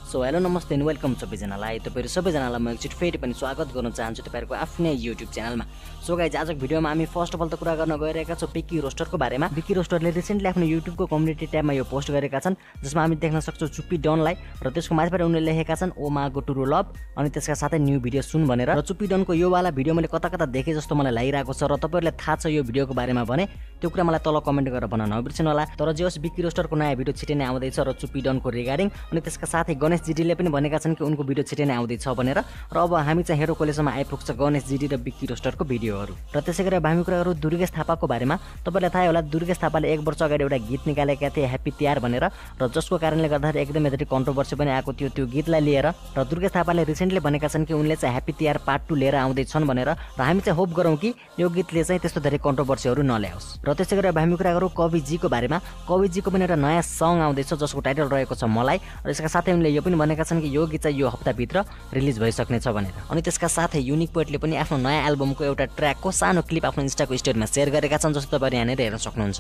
So hello नमस्ते and welcome सबैजनालाई। तपाईहरु सबैजनालाई म एकचोटि फेरि पनि स्वागत गर्न चाहन्छु तपाईहरुको आफ्नै YouTube च्यानलमा। सो गाइज आजको भिडियोमा हामी फर्स्ट अफ अल त कुरा गर्न गइरहेका छौं बिकी रोस्टरको बारेमा। बिकी रोस्टरले रिसेन्टली आफ्नो YouTubeको कम्युनिटी ट्याबमा यो पोस्ट गरेका छन् जसमा हामी देख्न सक्छौं चुप्पी डनलाई र त्यसको माथिबाट उनले लेखेका छन् ओ मा गो टु लभ अनि त्यसका साथै न्यू भिडियो सुन भनेर। र चुप्पी डनको यो वाला भिडियो मैले कता कता देखे जस्तो मलाई लागिरहेको छ र तपाईहरुले थाहा छ यो भिडियोको बारेमा भने त्यो कुरा मलाई तल कमेन्ट गरेर भन्न नबिर्सिनु होला। तर जे होस् बिकी रोस्टरको नयाँ भिडियो छिटै नै आउँदै छ र चुप्पी डनको रिगार्डिङ अनि त्यसका साथै गणेश जीडीले पनि भनेका छन् कि उनको भिडियो छिटै नै आउँदै छ भनेर। र अब हामी चाहिँ हेरौँ कहिलेसम्म आइपुग्छ गणेश जीडी र बिकी रोस्टरको भिडियोहरू। र त्यसै गरी हामी कुरा गरौँ दुर्गेश थापाको बारेमा। तपाईलाई थाहै होला दुर्गेश थापाले 1 वर्ष अगाडि एउटा गीत निकालेका थिए ह्याप्पी तिहार भनेर र जसको कारणले गर्दाखेरि एकदमै धेरै कन्ट्रोभर्सी पनि आएको थियो त्यो गीतलाई लिएर। र दुर्गेश थापाले रिसेन्टली भनेका छन् कि उनले चाहिँ ह्याप्पी तिहार पार्ट 2 लिएर आउँदै छन् भनेर। र हामी चाहिँ होप गरौँ कि यो गीतले चाहिँ त्यस्तो धेरै कन्ट्रोभर्सीहरू नल्याओस्। र त्यसै गरी हामी कुरा गरौँ कवि जी को बारेमा। कवि जी को पनि एउटा नयाँ सङ आउँदैछ जसको टाइटल रहेको छ मलाई। र यसका साथै उनले यो पनि भनेका छन् कि यो गीत चाहिँ यो हप्ताभित्र रिलिज भइसक्ने छ भनेर। अनि त्यसका साथै युनिक पोएटले पनि आफ्नो नयाँ एल्बमको एउटा ट्र्याकको सानो क्लिप आफ्नो इन्स्टाको स्टोरीमा सेयर गरेका छन् जस्तो तपाईहरु यहाँनिर हेर्न सक्नुहुन्छ।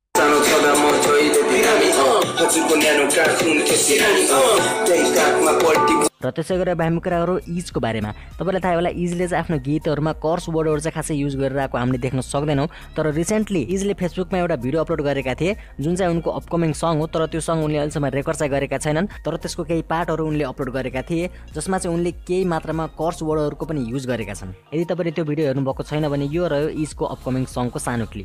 र त्यसै गरी हामी कुरा गरौँ इजको बारेमा। तपाईलाई थाहा होला इजले चाहिँ आफ्नो गीतहरुमा कर्स वर्डहरु चाहिँ खासै युज गरिरहेको हामीले देख्न सक्दैनौं। तर रिसेन्टली इजले फेसबुकमा एउटा भिडियो अपलोड गरेका थिए जुन चाहिँ उनको अपकमिङ सङ हो। तर त्यो सङ उनले अहिलेसम्म रेकर्ड चाहिँ गरेका छैनन्। तर त्यसको केही पार्टहरु उनले अपलोड गरेका थिए जसमा चाहिँ उनले केही मात्रामा कर्स वर्डहरुको पनि युज गरेका छन्। यदि तपाईले त्यो भिडियो हेर्नु भएको छैन भने यो रह्यो इजको अपकमिङ सङको सानो क्लिप।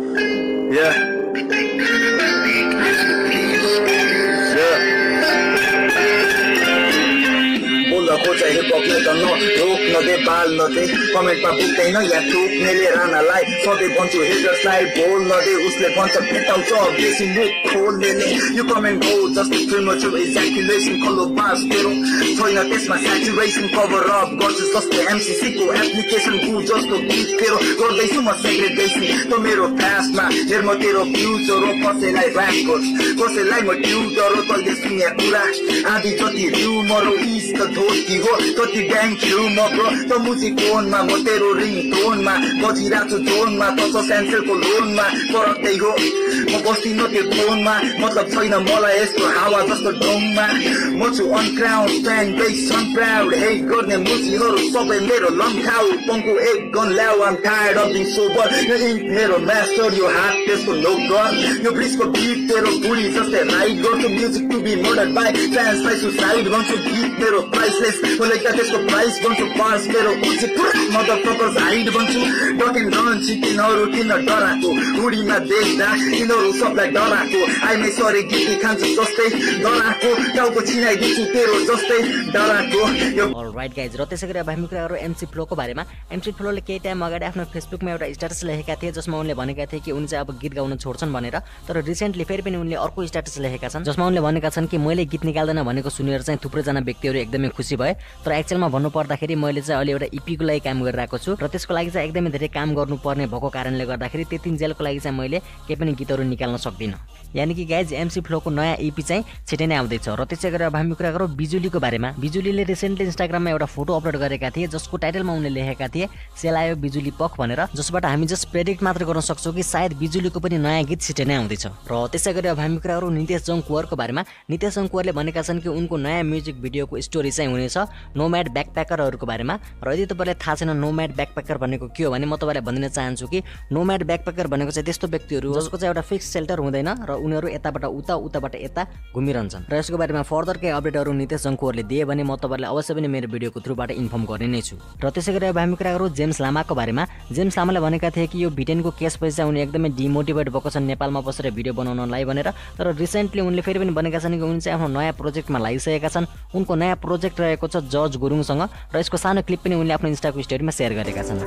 रोक्न दे बाल्न दे कमेन्टमा पुग्दैन या थुक्नेले रानालाई सधैँ भन्छु हेजर्सलाई बोल्न दे उसले भन्छ भेटाउँछ बेसी मुख खोल्नेले यो कमेन्ट हो जस्तो प्रिमेचुर इज्याकुलेसन कलो बास तेरो छैन त्यसमा स्याचुरेसन कभर अप गर्छु जस्तो एमसीसी को एप्लिकेसन गु जस्तो गीत तेरो गर्दैछु म सेग्रेगेसन त मेरो क्लासमा हेर म तेरो फ्युचर हो कसैलाई ऱ्याप गर्छु कसैलाई म ट्युटर हो तैले सुने कुरा आदि जति र्युमर हो इस त धोती हो कति ड्याङ छु म ब्रो त मुजी फोनमा म तेरो रिङ टोनमा बजिरहेको जोनमा त सेन्सरको लोनमा फरक त्यही हो म बस्दिन त्यो फोनमा मतलब छैन मलाई यस्तो हावा जस्तो डोममा म छु अनक्राउड फ्यान बेस सन प्राउड हे गर्ने मुजीहरू सबै मेरो लम्खाउ पङ्को एक गन ल्याउ I'm tired of being sober यो इङ्क मेरो मास्टर यो हात त्यसको नो गन यो ब्रिजको बिट तेरो बुढी जस्तै राइड गर्छु music to be murder by फ्यान्सलाई सुसाइड गर्छु गीत मेरो प्राइसलेस मलाई त्यसको प्राइस भन्छु पास मेरो उचित मदरफकर्स हाइड भन्छु डकेन रन चिकिनहरू किन डराएको उडीमा देख्दा तिनीहरू सबलाई डराएको आइमै सरे गीती खान्छु जस्तै डराएको टाउको छिनाइदिन्छु तेरो जस्तै डराएको। अलराइट गाइज र त्यसै गरी अब हामी कुरा गरौँ एमसी फ्लोको बारेमा। एमसी फ्लोले केही टाइम अगाडि आफ्नो फेसबुकमा एउटा स्ट्याटस लेखेका थिए जसमा उनले भनेका थिए कि उनी चाहिँ अब गीत गाउन छोड्छन् भनेर। तर रिसेन्टली फेरि पनि उनले अर्को स्ट्याटस लेखेका छन् जसमा उनले भनेका छन् कि मैले गीत निकाल्दैन भनेको सुनेर चाहिँ थुप्रैजना व्यक्तिहरू एकदमै खुसी भए। तर एक्चुअलमा भन्नु पर्दाखेरि मैले चाहिँ अहिले एउटा इपीको लागि काम गरिरहेको छु र त्यसको लागि चाहिँ एकदमै धेरै काम गर्नुपर्ने भएको कारणले गर्दाखेरि त्यतिन्जेलको लागि चाहिँ मैले केही पनि गीतहरू निकाल्न सक्दिनँ। यानि कि गाइज एमसी फ्लोको नयाँ इपी चाहिँ छिटै नै आउँदैछ। र त्यसै गरी अब हामी कुरा गरौँ बिजुलीको बारेमा। बिजुलीले रिसेन्टली इन्स्टाग्राममा एउटा फोटो अपलोड गरेका थिए जसको टाइटलमा उनले लेखेका थिए सेलायो बिजुली पख भनेर। जसबाट हामी जस्ट प्रेडिक्ट मात्र गर्न सक्छौँ कि सायद बिजुलीको पनि नयाँ गीत छिटै नै आउँदैछ। र त्यसै गरी अब हामी कुरा गरौँ नितेश जङ कुँवरको बारेमा। नितेश जङ कुँवरले भनेका छन् कि उनको नयाँ म्युजिक भिडियोको स्टोरी चाहिँ हुनेछ नोम्याड ब्याकप्याकरहरूको बारेमा। र यदि तपाईलाई थाहा छैन नोम्याड ब्याकप्याकर भनेको के हो भने म तपाईलाई भनिन चाहन्छु कि नोम्याड ब्याकप्याकर भनेको चाहिँ त्यस्तो व्यक्तिहरू जसको चाहिँ एउटा फिक्स सेल्टर हुँदैन र उनीहरू यताबाट उता उताबाट यता घुमिरहन्छन्। र यसको बारेमा फर्दर केही अपडेटहरू नितेश जङ कुँवरले दिए भने म तपाईलाई अवश्य पनि मेरो भिडियोको थ्रुबाट इन्फर्म गर्ने नै छु। र त्यसै गरी अब हामी कुरा गरौँ जेम्स लामाको बारेमा। जेम्स लामाले भनेका थिए कि यो ब्रिटेनको केसपछि चाहिँ उनी एकदमै डिमोटिभेट भएको छन् नेपालमा बसेर भिडियो बनाउनलाई भनेर। तर रिसेन्टली उनले फेरि पनि भनेका छन् कि उनी चाहिँ आफ्नो नयाँ प्रोजेक्टमा लागिसकेका छन्। उनको नयाँ प्रोजेक्ट रहेको छ जर्ज गुरुङसँग र यसको सानो क्लिप पनि उनले आफ्नो इन्स्टाको स्टोरीमा सेयर गरेका छन्।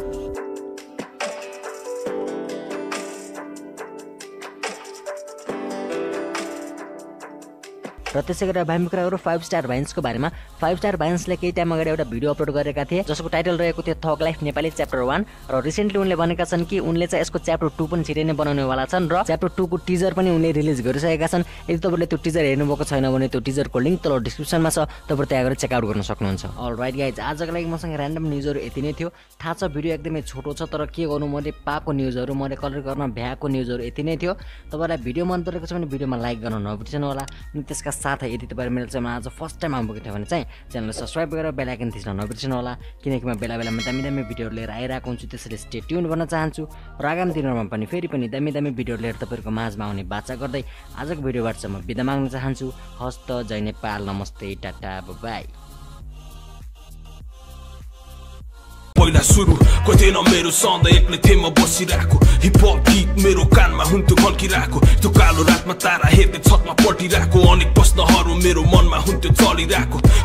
र त्यसै गरी अब हामी कुरा गरौँ 5 स्टार भाइन्सको बारेमा। 5 स्टार भाइन्सले केही टाइम अगाडि एउटा भिडियो अपलोड गरेका थिए जसको टाइटल रहेको थियो थग लाइफ नेपाली च्याप्टर 1। र रिसेन्टली उनले भनेका छन् कि उनले चाहिँ यसको च्याप्टर 2 पनि छिटै नै बनाउनेवाला छन् र च्याप्टर 2 को टिजर पनि उनले रिलिज गरिसकेका छन्। यदि तपाईले त्यो टिजर हेर्नुभएको छैन भने त्यो टिजरको लिंक तल डिस्क्रिप्सनमा छ, तपाईहरु त्यहाँ गएर चेकआउट गर्न सक्नुहुन्छ। अलराइट गाइज, आजको लागि मसँग र्यान्डम न्यूजहरु यति नै थियो। थाहा छ भिडियो एकदमै छोटो छ तर के गर्नु, मैले पाएको न्यूजहरु, मैले कलर गर्न भ्याएको न्यूजहरु यति नै थियो। तपाईलाई भिडियो मन परेको छ भने भिडियोमा लाइक गर्न नबिर्सनु होला। अनि त्यसका साथै यदि तपाईहरु मेरो च्यानलमा आज फर्स्ट टाइम आउनुभएको थियो भने चाहिँ च्यानललाई सब्स्क्राइब गरेर बेल आइकन थिच्न नबिर्सनु होला किनकि म बेला बेलामा दामी भिडियोहरु लिएर आइरहेको हुन्छु त्यसैले स्टे ट्युन गर्न चाहन्छु र आगामी दिनहरुमा पनि फेरि पनि दामी भिडियोहरु लिएर तपाईहरुको माझमा आउने बाचा गर्दै आजको भिडियोबाट चाहिँ म बिदा माग्न चाहन्छु हस्त जय नेपाल नमस्ते टाटा बाइ पहिला सुरु कतै न मेरो सधैँ एक्लै थिएँ म बसिरहेको हिपहप गीत मेरो कानमा हुन्थ्यो खल्किरहेको त्यो कालो रातमा तारा हेर्दै छतमा पल्टिरहेको अनेक प्रश्नहरू मेरो मनमा हुन्थ्यो चलिरहेको